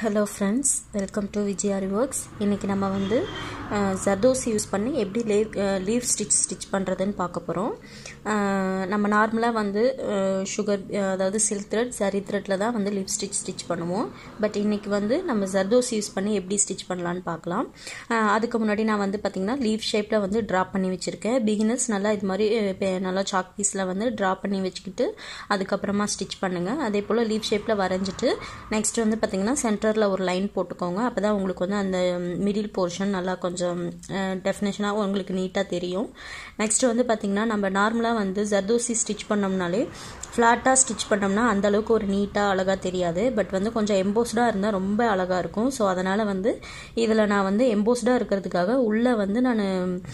Hello friends, welcome to Vijayari Works. இன்னைக்கு நம்ம வந்து ஜர்தோசி யூஸ் பண்ணி எப்படி லீவ் ஸ்டிச் பண்றதுன்னு பார்க்க போறோம். நம்ம நார்மலா வந்து சுகர் அதாவது சில்க் த்ரெட், சரி த்ரெட்ல தான் வந்து லீவ் ஸ்டிச் பண்ணுவோம். பட் இன்னைக்கு வந்து நம்ம ஜர்தோசி யூஸ் பண்ணி எப்படி ஸ்டிச் பண்ணலாம்னு பார்க்கலாம். அதுக்கு முன்னாடி நான் வந்து பாத்தீங்கன்னா லீவ் ஷேப்ல வந்து டிராப் பண்ணி வச்சிருக்கேன். பிகினர்ஸ் நல்லா இது மாதிரி நல்லா சாக் பீஸ்ல வந்து டிராப் பண்ணி வச்சுக்கிட்டு அதுக்கு அப்புறமா ஸ்டிச் பண்ணுங்க. அதே போல லீவ் ஷேப்ல வரைஞ்சிட்டு நெக்ஸ்ட் வந்து பாத்தீங்கன்னா சென்டர்ல ஒரு லைன் போட்டுக்கோங்க. அப்பதான் உங்களுக்கு வந்து அந்த மிடில் போர்ஷன் நல்லா கொஞ்சம் டெஃபினேஷனா உங்களுக்கு நீட்டா தெரியும். நெக்ஸ்ட் வந்து பாத்தீங்கன்னா நம்ம நார்மலா வந்து ஜர்தோசி ஸ்டிச் பண்ணோம்னாலே ஃபிளாட்டா ஸ்டிச் பண்ணோம்னா அந்த அளவுக்கு ஒரு நீட்டா அழகா தெரியாது. பட் வந்து கொஞ்சம் எம்போஸ்டா இருந்தா ரொம்ப அழகா இருக்கும். ஸோ அதனால வந்து இதுல நான் வந்து எம்போஸ்டா இருக்கிறதுக்காக உள்ள வந்து நான்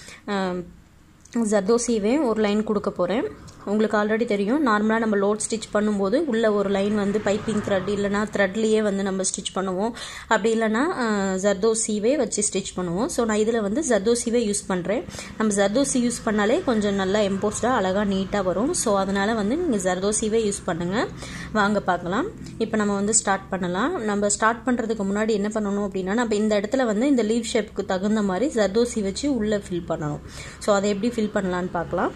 ஜர்தோசிவே ஒரு லைன் கொடுக்க போறேன். உங்களுக்கு ஆல்ரெடி தெரியும், நார்மலா நம்ம லோட் ஸ்டிச் பண்ணும்போது உள்ள ஒரு லைன் வந்து பைப்பிங் த்ரெட் இல்லைனா த்ரெட்லயே வந்து நம்ம ஸ்டிச் பண்ணுவோம். அப்படி இல்லைனா ஜர்தோசிவே வச்சு ஸ்டிச் பண்ணுவோம். ஸோ நான் இதில் வந்து ஜர்தோசிவே யூஸ் பண்ணுறேன். நம்ம ஜர்தோசி யூஸ் பண்ணாலே கொஞ்சம் நல்லா எம்போஸ்டா அழகா நீட்டாக வரும். ஸோ அதனால வந்து நீங்கள் ஜர்தோசிவே யூஸ் பண்ணுங்க. வாங்க பார்க்கலாம். இப்போ நம்ம வந்து ஸ்டார்ட் பண்ணலாம். நம்ம ஸ்டார்ட் பண்ணுறதுக்கு முன்னாடி என்ன பண்ணணும் அப்படின்னா, நம்ம இந்த இடத்துல வந்து இந்த லீவ் ஷேப்புக்கு தகுந்த மாதிரி ஜர்தோசி வச்சு உள்ளே ஃபில் பண்ணணும். ஸோ அதை எப்படி ஃபில் பண்ணலான்னு பார்க்கலாம்.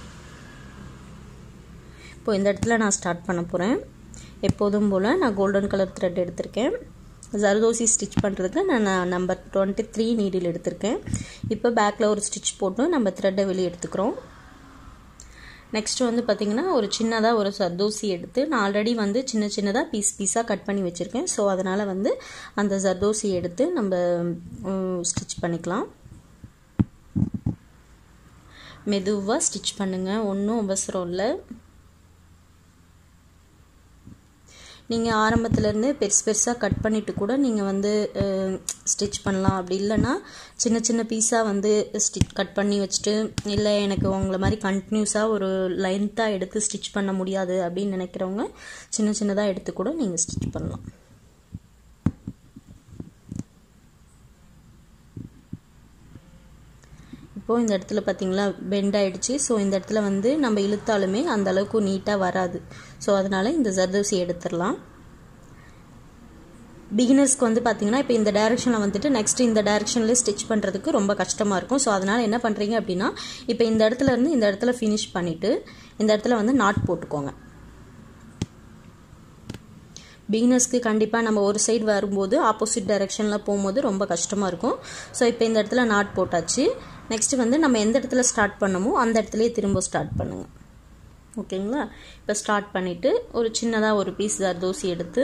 இப்போ இந்த இடத்துல நான் ஸ்டார்ட் பண்ண போகிறேன். எப்போதும் போல் நான் கோல்டன் கலர் த்ரெட் எடுத்திருக்கேன். ஜர்தோசி ஸ்டிச் பண்ணுறதுக்கு நான் நம்பர் 23 நீடில் எடுத்திருக்கேன். இப்போ பேக்கில் ஒரு ஸ்டிச் போட்டு நம்ம த்ரெட்டை வெளியே எடுத்துக்கிறோம். நெக்ஸ்ட் வந்து பார்த்திங்கன்னா ஒரு சின்னதாக ஒரு ஜர்தோசி எடுத்து நான் ஆல்ரெடி வந்து சின்ன சின்னதாக பீஸாக கட் பண்ணி வச்சுருக்கேன். ஸோ அதனால் வந்து அந்த ஜர்தோசி எடுத்து நம்ம ஸ்டிச் பண்ணிக்கலாம். மெதுவாக ஸ்டிச் பண்ணுங்கள், ஒன்றும் அவசரம் இல்லை. நீங்கள் ஆரம்பத்துலேருந்து பெருசாக கட் பண்ணிவிட்டு கூட நீங்கள் வந்து ஸ்டிச் பண்ணலாம். அப்படி இல்லைன்னா சின்ன சின்ன பீஸாக வந்து கட் பண்ணி வச்சுட்டு, இல்லை எனக்கு உங்களை மாதிரி கண்டினியூஸாக ஒரு லென்த்தாக எடுத்து ஸ்டிச் பண்ண முடியாது அப்படின்னு நினைக்கிறவங்க சின்ன சின்னதாக எடுத்து கூட நீங்கள் ஸ்டிச் பண்ணலாம். இப்போது இந்த இடத்துல பார்த்தீங்களா பெண்ட் ஆகிடுச்சு. ஸோ இந்த இடத்துல வந்து நம்ம இழுத்தாலுமே அந்த அளவுக்கு நீட்டாக வராது. ஸோ அதனால் இந்த ஜர்தோசி எடுத்துடலாம். பிகினர்ஸ்க்கு வந்து பார்த்தீங்கன்னா இப்போ இந்த டைரெக்ஷனில் வந்துட்டு நெக்ஸ்ட் இந்த டைரெக்ஷனில் ஸ்டிச் பண்ணுறதுக்கு ரொம்ப கஷ்டமாக இருக்கும். ஸோ அதனால் என்ன பண்ணுறீங்க அப்படின்னா, இப்போ இந்த இடத்துல இருந்து இந்த இடத்துல ஃபினிஷ் பண்ணிவிட்டு இந்த இடத்துல வந்து நாட் போட்டுக்கோங்க. பிகினர்ஸ்க்கு கண்டிப்பாக நம்ம ஒரு சைடு வரும்போது ஆப்போசிட் டைரெக்ஷனில் போகும்போது ரொம்ப கஷ்டமாக இருக்கும். ஸோ இப்போ இந்த இடத்துல நாட் போட்டாச்சு. நெக்ஸ்ட் வந்து நம்ம எந்த இடத்துல ஸ்டார்ட் பண்ணமோ அந்த இடத்துலயே திரும்ப ஸ்டார்ட் பண்ணுங்க. ஓகேங்களா? இப்போ ஸ்டார்ட் பண்ணிட்டு ஒரு சின்னதாக ஒரு பீஸ் ஜர்தோசி எடுத்து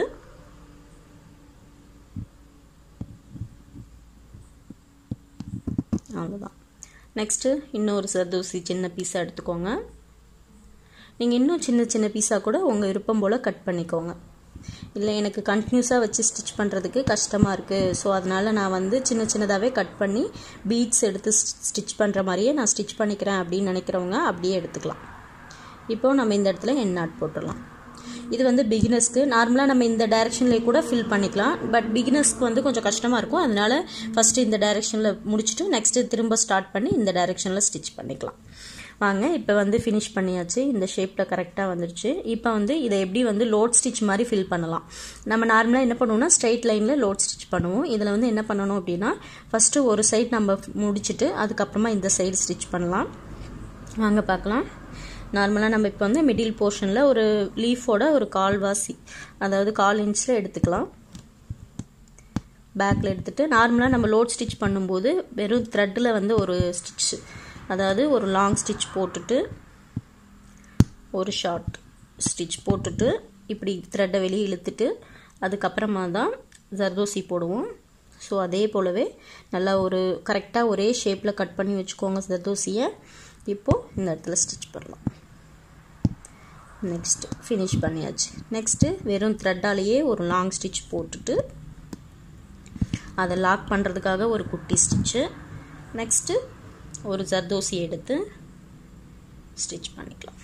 அவ்வளோதான். நெக்ஸ்ட்டு இன்னொரு ஜர்தோசி சின்ன பீஸாக எடுத்துக்கோங்க. நீங்கள் இன்னும் சின்ன சின்ன பீஸாக கூட உங்கள் விருப்பம் போல் கட் பண்ணிக்கோங்க. இல்லை எனக்கு கண்டினியூஸாக வச்சு ஸ்டிச் பண்ணுறதுக்கு கஷ்டமாக இருக்குது, ஸோ அதனால் நான் வந்து சின்ன சின்னதாகவே கட் பண்ணி பீட்ஸ் எடுத்து ஸ்டிச் பண்ணுற மாதிரியே நான் ஸ்டிச் பண்ணிக்கிறேன் அப்படின்னு நினைக்கிறவங்க அப்படியே எடுத்துக்கலாம். இப்போது நம்ம இந்த இடத்துல எண்ட் நாட் போட்டுடலாம். இது வந்து பிகினர்ஸ்க்கு நார்மலாக நம்ம இந்த டைரெக்ஷன்லேயே கூட ஃபில் பண்ணிக்கலாம். பட் பிகினர்ஸ்க்கு வந்து கொஞ்சம் கஷ்டமாக இருக்கும். அதனால் ஃபஸ்ட்டு இந்த டைரெக்ஷனில் முடிச்சுட்டு நெக்ஸ்ட்டு திரும்ப ஸ்டார்ட் பண்ணி இந்த டைரெக்ஷனில் ஸ்டிச் பண்ணிக்கலாம். வாங்க, இப்போ வந்து ஃபினிஷ் பண்ணியாச்சு. இந்த ஷேப்பில் கரெக்டாக வந்துடுச்சு. இப்போ வந்து இதை எப்படி வந்து லோட் ஸ்டிச் மாதிரி ஃபில் பண்ணலாம். நம்ம நார்மலாக என்ன பண்ணுவோம்னா ஸ்ட்ரைட் லைனில் லோட் ஸ்டிச் பண்ணுவோம். இதில் வந்து என்ன பண்ணணும் அப்படின்னா, ஃபஸ்ட்டு ஒரு சைடு நம்ம முடிச்சுட்டு அதுக்கப்புறமா இந்த சைடு ஸ்டிச் பண்ணலாம். வாங்க பார்க்கலாம். நார்மலாக நம்ம இப்போ வந்து மிடில் போர்ஷனில் ஒரு லீஃபோட ஒரு கால்வாசி, அதாவது 1/4 இன்ச்சில் எடுத்துக்கலாம். பேக்கில் எடுத்துகிட்டு நார்மலாக நம்ம லோட் ஸ்டிச் பண்ணும்போது வெறும் த்ரெட்டில் வந்து ஒரு ஸ்டிச், அதாவது ஒரு லாங் ஸ்டிச் போட்டுட்டு ஒரு ஷார்ட் ஸ்டிச் போட்டுட்டு இப்படி த்ரெட்டை வெளியே இழுத்துட்டு அதுக்கப்புறமா தான் ஜர்தோசி போடுவோம். ஸோ அதே போலவே நல்லா ஒரு கரெக்டாக ஒரே ஷேப்பில் கட் பண்ணி வச்சுக்கோங்க ஜர்தோசியை. இப்போது இந்த இடத்துல ஸ்டிச் பண்ணலாம். நெக்ஸ்ட்டு ஃபினிஷ் பண்ணியாச்சு. நெக்ஸ்ட்டு வெறும் த்ரெட்டாலேயே ஒரு லாங் ஸ்டிச் போட்டுட்டு அதை லாக் பண்ணுறதுக்காக ஒரு குட்டி ஸ்டிச்சு, நெக்ஸ்ட்டு ஒரு ஜர்தோசி எடுத்து ஸ்டிச் பண்ணிக்கலாம்.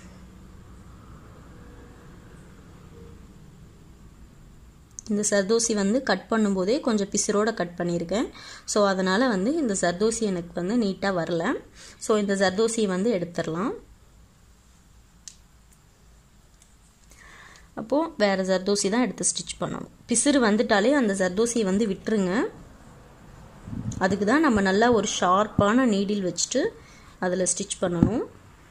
இந்த ஜர்தோசி வந்து கட் பண்ணும்போதே கொஞ்சம் பிசுரோட கட் பண்ணியிருக்கேன். ஸோ அதனால் வந்து இந்த ஜர்தோசி எனக்கு வந்து நீட்டாக வரல. ஸோ இந்த ஜர்தோசியை வந்து எடுத்துடலாம். அப்போது வேறு ஜர்தோசி தான் எடுத்து ஸ்டிச் பண்ணணும். பிசுறு வந்துட்டாலே அந்த ஜர்தோசியை வந்து விட்டுருங்க. அதுக்கு தான் நம்ம நல்லா ஒரு ஷார்ப்பான நீடில் வச்சுட்டு அதில் ஸ்டிச் பண்ணணும்.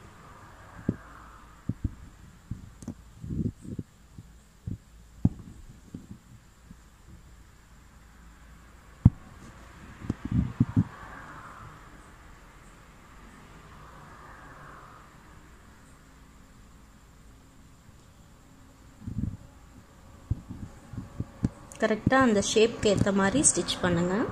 கரெக்டாக அந்த ஷேப்க்கு ஏற்ற மாதிரி ஸ்டிச் பண்ணுங்கள்.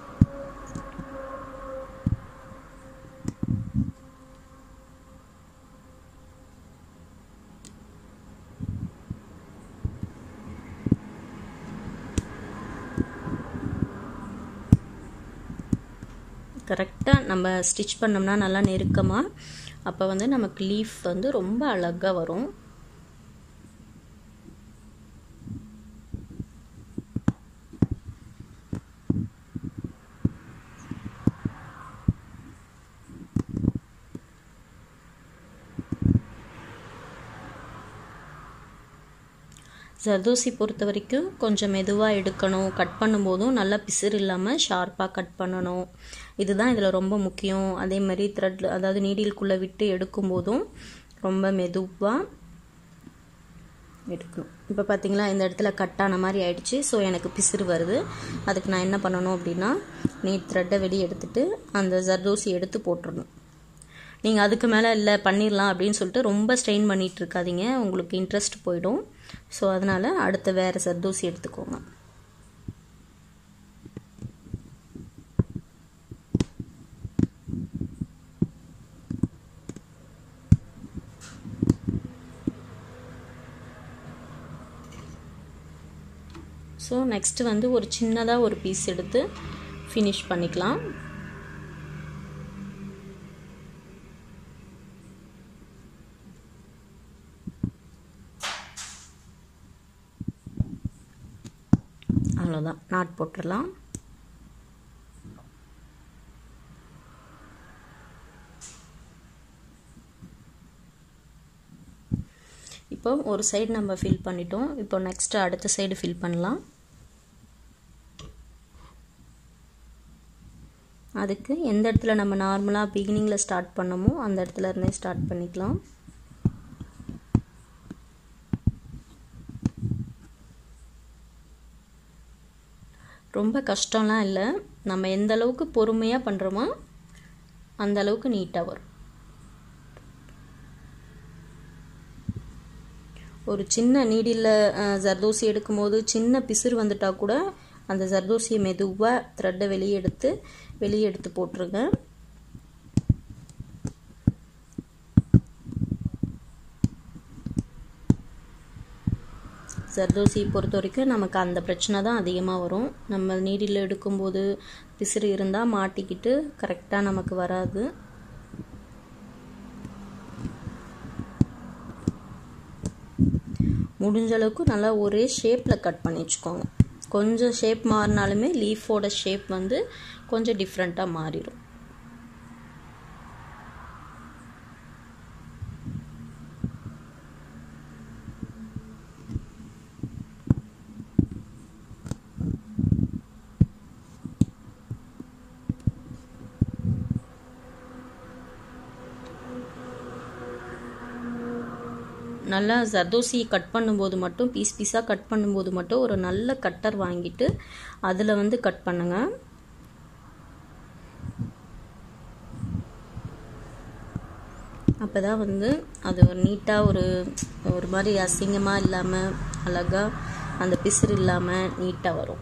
கரெக்டாக நம்ம ஸ்டிச் பண்ணோம்னா நல்லா நெருக்கமாக, அப்போ வந்து நமக்கு லீஃப் வந்து ரொம்ப அழகாக வரும். ஜர்தோசி பொறுத்த வரைக்கும் கொஞ்சம் மெதுவாக எடுக்கணும். கட் பண்ணும்போதும் நல்லா பிசுறு இல்லாமல் ஷார்ப்பாக கட் பண்ணணும். இதுதான் இதில் ரொம்ப முக்கியம். அதே மாதிரி த்ரெட், அதாவது நீடிலுக்குள்ளே விட்டு எடுக்கும்போதும் ரொம்ப மெதுவாக எடுக்கணும். இப்போ பார்த்தீங்களா, இந்த இடத்துல கட்டான மாதிரி ஆயிடுச்சு. ஸோ எனக்கு பிசுறு வருது. அதுக்கு நான் என்ன பண்ணணும் அப்படின்னா, நீட் த்ரெட்டை வெளியே எடுத்துட்டு அந்த ஜர்தோசி எடுத்து போட்டுடணும். நீங்கள் அதுக்கு மேலே இல்லை பண்ணிடலாம் அப்படின்னு சொல்லிட்டு ரொம்ப ஸ்ட்ரெயின் பண்ணிகிட்டு இருக்காதீங்க, உங்களுக்கு இன்ட்ரெஸ்ட் போயிடும். ஸோ அதனால் அடுத்த வேறு ஜர்தோசி எடுத்துக்கோங்க. ஸோ நெக்ஸ்ட்டு வந்து ஒரு சின்னதாக ஒரு பீஸ் எடுத்து ஃபினிஷ் பண்ணிக்கலாம். அவ்வளோதான், நாட் போட்டுடலாம். இப்போ ஒரு சைடு நம்ம ஃபில் பண்ணிட்டோம். இப்போ நெக்ஸ்ட்டு அடுத்த சைடு ஃபில் பண்ணலாம். அதுக்கு எந்த இடத்துல நம்ம நார்மலாக பிகினிங்கில் ஸ்டார்ட் பண்ணமோ அந்த இடத்துல இருந்தே ஸ்டார்ட் பண்ணிக்கலாம். ரொம்ப கஷ்டம்லாம் இல்லை. நம்ம எந்த அளவுக்கு பொறுமையாக பண்ணுறோமோ அந்த அளவுக்கு நீட்டாக வரும். ஒரு சின்ன நீடில் ஜர்தோசி எடுக்கும்போது சின்ன பிசுறு வந்துட்டால் கூட அந்த ஜர்தோசியை மெதுவாக த்ரெட்டை வெளியே எடுத்து போட்டுருங்க. ஜர்தோசியை பொறுத்த வரைக்கும் நமக்கு அந்த பிரச்சனை தான் அதிகமாக வரும். நம்ம நீடில் எடுக்கும்போது பிசுறு இருந்தால் மாட்டிக்கிட்டு கரெக்டாக நமக்கு வராது. முடிஞ்ச அளவுக்கு நல்லா ஒரே ஷேப்பில் கட் பண்ணி வச்சுக்கோங்க. கொஞ்சம் ஷேப் மாறினாலுமே லீஃபோட ஷேப் வந்து கொஞ்சம் டிஃப்ரெண்ட்டாக மாறிடும். நல்லா ஜர்தோசி கட் பண்ணும்போது மட்டும் பீஸாக கட் பண்ணும்போது மட்டும் ஒரு நல்ல கட்டர் வாங்கிட்டு அதில் வந்து கட் பண்ணுங்க. அப்போ தான் வந்து அது ஒரு நீட்டாக ஒரு மாதிரி அசிங்கமாக இல்லாமல் அழகாக அந்த பிசுறு இல்லாமல் நீட்டாக வரும்.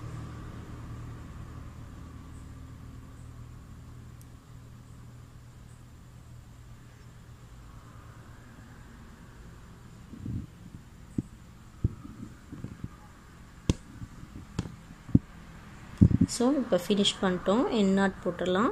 ஸோ இப்போ ஃபினிஷ் பண்ணிட்டோம். எண்ட் நாட் போட்டுடலாம்.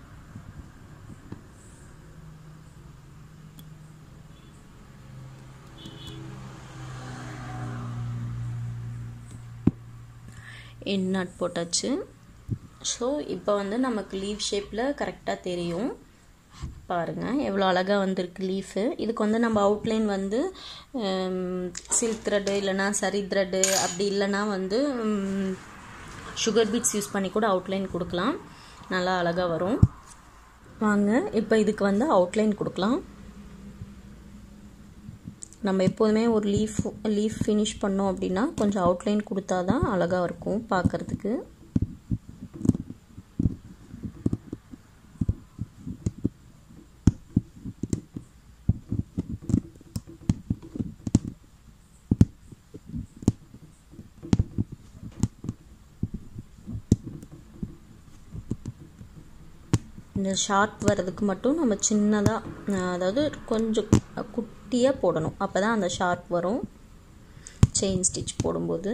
எண்ட் நாட் போட்டாச்சு. ஸோ இப்போ வந்து நமக்கு லீவ் ஷேப்பில் கரெக்டாக தெரியும். பாருங்கள் எவ்வளோ அழகாக வந்திருக்கு லீஃபு. இதுக்கு வந்து நம்ம அவுட்லைன் வந்து சில்க் த்ரெட்டு இல்லைனா சரி த்ரெட்டு, அப்படி இல்லைனா வந்து சுகர் பீட்ஸ் யூஸ் பண்ணி கூட அவுட்லைன் கொடுக்கலாம். நல்லா அழகாக வரும். வாங்க இப்போ இதுக்கு வந்து அவுட்லைன் கொடுக்கலாம். நம்ம எப்போதுமே ஒரு லீஃப் ஃபினிஷ் பண்ணோம் அப்படின்னா கொஞ்சம் அவுட்லைன் கொடுத்தா தான் அழகாக இருக்கும் பார்க்குறதுக்கு. இந்த ஷார்ப் வர்றதுக்கு மட்டும் நம்ம சின்னதாக, அதாவது கொஞ்சம் குட்டியாக போடணும். அப்போ தான் அந்த ஷார்ப் வரும் செயின் ஸ்டிச் போடும்போது.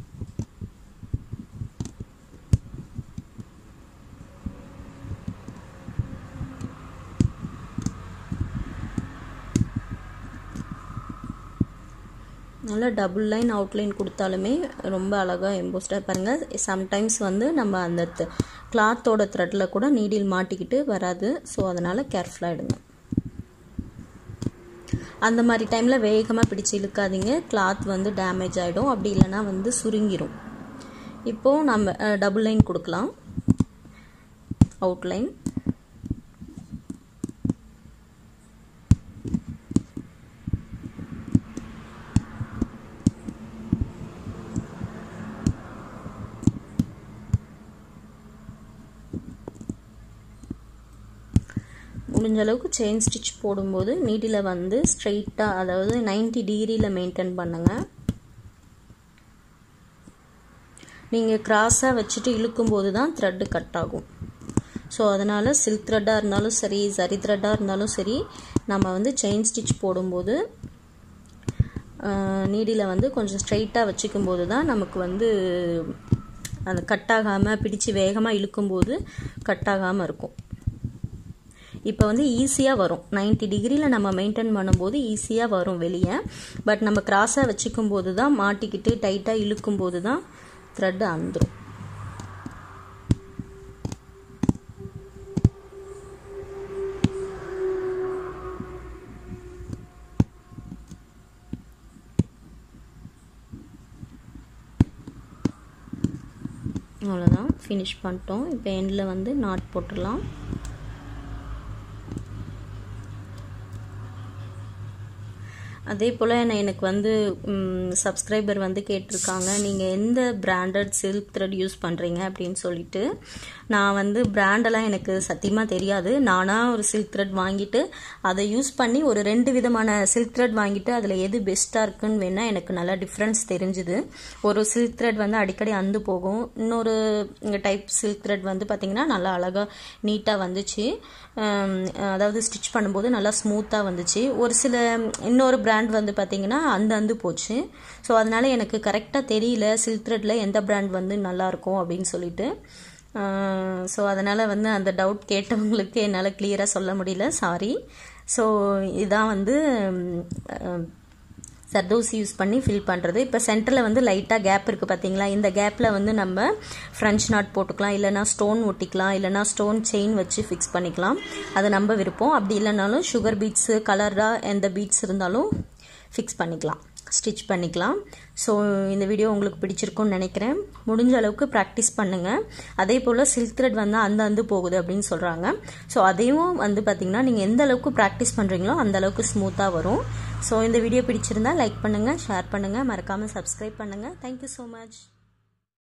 நல்லா டபுள் லைன் அவுட்லைன் கொடுத்தாலுமே ரொம்ப அழகாக எம்போஸ்டாக பாருங்கள். சம்டைம்ஸ் வந்து நம்ம அந்த கிளாத்தோட த்ரெட்டில் கூட நீடில் மாட்டிக்கிட்டு வராது. ஸோ அதனால் கேர்ஃபுல்லாக எடுங்க. அந்த மாதிரி டைமில் வேகமாக பிடிச்சி இழுக்காதீங்க, கிளாத் வந்து டேமேஜ் ஆகிடும். அப்படி இல்லைன்னா வந்து சுருங்கிடும். இப்போது நம்ம டபுள் லைன் கொடுக்கலாம் அவுட்லைன். முடிஞ்ச அளவுக்கு செயின் ஸ்டிச் போடும்போது நீடில் வந்து ஸ்ட்ரெயிட்டாக, அதாவது 90 டிகிரியில் மெயின்டைன் பண்ணுங்கள். நீங்கள் கிராஸாக வச்சுட்டு இழுக்கும்போது தான் த்ரெட்டு கட் ஆகும். ஸோ அதனால் சில்க் த்ரெட்டாக இருந்தாலும் சரி, சரி த்ரெட்டாக இருந்தாலும் சரி, நம்ம வந்து செயின் ஸ்டிச் போடும்போது நீடில் வந்து கொஞ்சம் ஸ்ட்ரெயிட்டாக வச்சுக்கும்போது தான் நமக்கு வந்து அந்த கட் ஆகாமல், பிடிச்சி வேகமாக இழுக்கும்போது கட் ஆகாமல் இருக்கும். இப்போ வந்து ஈஸியாக வரும். 90 டிகிரியில் நம்ம மெயின்டைன் பண்ணும்போது ஈஸியாக வரும் வெளியே. பட் நம்ம கிராஸாக வச்சுக்கும் போது தான், மாட்டிக்கிட்டு டைட்டாக இழுக்கும் போது தான் த்ரெட்டு அந்துடும். அவ்வளோதான், ஃபினிஷ் பண்ணிட்டோம். இப்போ எண்டில் வந்து நாட் போட்டுடலாம். அதே போல் எனக்கு வந்து சப்ஸ்கிரைபர் வந்து கேட்டிருக்காங்க, நீங்கள் எந்த பிராண்டட் சில்க் த்ரெட் யூஸ் பண்ணுறீங்க அப்படின்னு சொல்லிட்டு. நான் வந்து பிராண்டெல்லாம் எனக்கு சத்தியமாக தெரியாது. நானாக ஒரு சில்க் த்ரெட் வாங்கிட்டு அதை யூஸ் பண்ணி ஒரு 2 விதமான சில்க் த்ரெட் வாங்கிட்டு அதில் எது பெஸ்ட்டாக இருக்குன்னு வேணால் எனக்கு நல்லா டிஃப்ரென்ஸ் தெரிஞ்சுது. ஒரு சில்க் த்ரெட் வந்து அடிக்கடி அந்து போகும். இன்னொரு டைப் சில்க் த்ரெட் வந்து பார்த்திங்கன்னா நல்லா அழகாக நீட்டாக வந்துச்சு. அதாவது ஸ்டிச் பண்ணும்போது நல்லா ஸ்மூத்தாக வந்துச்சு. ஒரு சில இன்னொரு பிராண்ட் வந்து பார்த்திங்கன்னா அந்து போச்சு. ஸோ அதனால் எனக்கு கரெக்டாக தெரியல சில்க் த்ரெட்டில் எந்த பிராண்ட் வந்து நல்லாயிருக்கும் அப்படின்னு சொல்லிட்டு. ஸோ அதனால் வந்து அந்த டவுட் கேட்டவங்களுக்கு என்னால் கிளியராக சொல்ல முடியல, சாரி. ஸோ இதான் வந்து சர்தோசி யூஸ் பண்ணி ஃபில் பண்ணுறது. இப்போ சென்டரில் வந்து லைட்டாக கேப் இருக்குது பார்த்தீங்களா? இந்த கேப்பில் வந்து நம்ம ஃப்ரெஞ்ச் நாட் போட்டுக்கலாம், இல்லைனா ஸ்டோன் ஒட்டிக்கலாம், இல்லைனா ஸ்டோன் செயின் வச்சு ஃபிக்ஸ் பண்ணிக்கலாம். அது நம்ம விருப்பம். அப்படி இல்லைனாலும் சுகர் பீட்ஸு, கலராக எந்த பீட்ஸ் இருந்தாலும் ஃபிக்ஸ் பண்ணிக்கலாம், ஸ்டிச் பண்ணிக்கலாம். ஸோ இந்த வீடியோ உங்களுக்கு பிடிச்சிருக்கும்னு நினைக்கிறேன். முடிஞ்ச அளவுக்கு ப்ராக்டிஸ் பண்ணுங்கள். அதே போல் சில்க் த்ரெட் வந்து அந்து போகுது அப்படின்னு சொல்கிறாங்க. ஸோ அதையும் வந்து பார்த்திங்கன்னா நீங்கள் எந்த அளவுக்கு ப்ராக்டிஸ் பண்ணுறீங்களோ அந்த அளவுக்கு ஸ்மூத்தாக வரும். ஸோ இந்த வீடியோ பிடிச்சிருந்தா லைக் பண்ணுங்கள், ஷேர் பண்ணுங்கள், மறக்காமல் சப்ஸ்கிரைப் பண்ணுங்கள். Thank you so much.